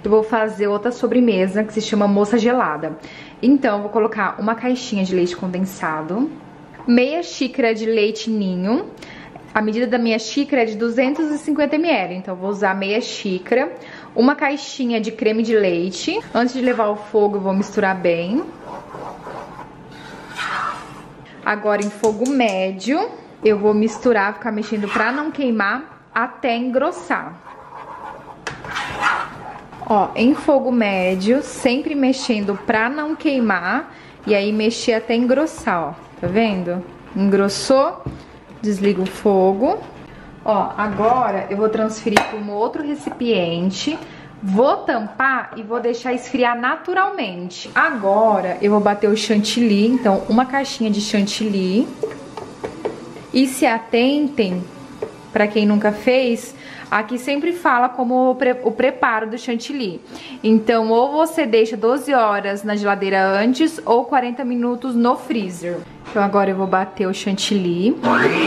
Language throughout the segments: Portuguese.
eu vou fazer outra sobremesa que se chama moça gelada. Então, eu vou colocar uma caixinha de leite condensado, meia xícara de leite ninho. A medida da minha xícara é de 250 ml, então eu vou usar meia xícara. Uma caixinha de creme de leite. Antes de levar ao fogo, eu vou misturar bem. Agora, em fogo médio, eu vou misturar, ficar mexendo pra não queimar até engrossar. Ó, em fogo médio, sempre mexendo pra não queimar. E aí, mexer até engrossar, ó. Tá vendo? Engrossou, desliga o fogo. Ó, agora eu vou transferir para um outro recipiente. Vou tampar e vou deixar esfriar naturalmente. Agora eu vou bater o chantilly, então uma caixinha de chantilly. E se atentem, para quem nunca fez, aqui sempre fala como o preparo do chantilly. Então, ou você deixa 12 horas na geladeira antes ou 40 minutos no freezer. Então agora eu vou bater o chantilly.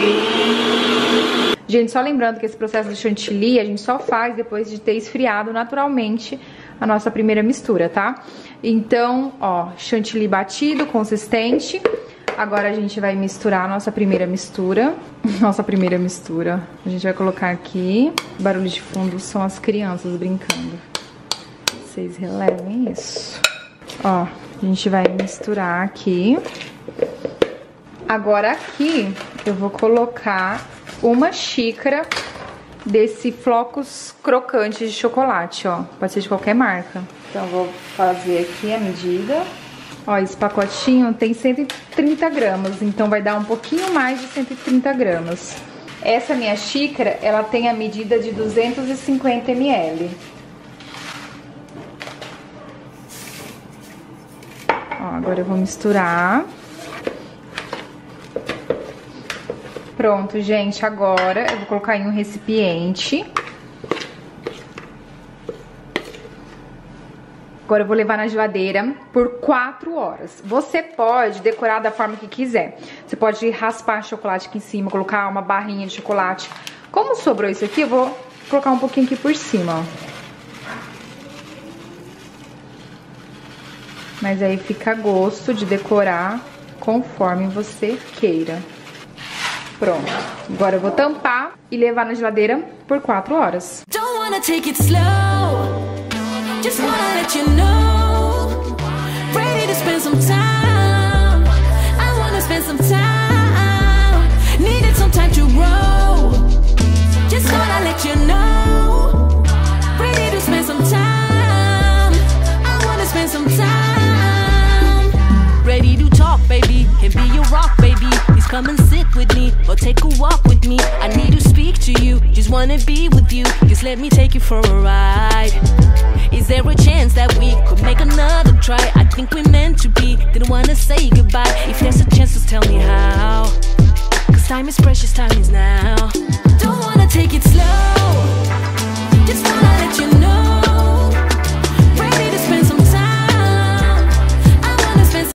Gente, só lembrando que esse processo do chantilly a gente só faz depois de ter esfriado naturalmente a nossa primeira mistura, tá? Então, ó, chantilly batido, consistente. Agora a gente vai misturar a nossa primeira mistura. A gente vai colocar aqui. O barulho de fundo são as crianças brincando. Vocês relevem isso. Ó, a gente vai misturar aqui. Agora aqui eu vou colocar uma xícara desse flocos crocantes de chocolate, ó. Pode ser de qualquer marca. Então eu vou fazer aqui a medida. Ó, esse pacotinho tem 130 gramas, então vai dar um pouquinho mais de 130 gramas. Essa minha xícara, ela tem a medida de 250 ml. Ó, agora eu vou misturar. Pronto, gente, agora eu vou colocar em um recipiente. Agora eu vou levar na geladeira por 4 horas. Você pode decorar da forma que quiser. Você pode raspar chocolate aqui em cima, colocar uma barrinha de chocolate. Como sobrou isso aqui, eu vou colocar um pouquinho aqui por cima, ó. Mas aí fica a gosto de decorar conforme você queira. Pronto. Agora eu vou tampar e levar na geladeira por 4 horas. Just wanna let you know, ready to spend some time. I wanna spend some time, needed some time to grow. Just wanna let you know, ready to spend some time. I wanna spend some time, ready to talk, baby, and be your rock, baby. Please come and sit with me, or take a walk with me. I need to speak to you, just wanna be with you. Just let me take you for a ride. Is there a chance that we could make another try? I think we're meant to be, didn't wanna say goodbye. If there's a chance, just tell me how. Cause time is precious, time is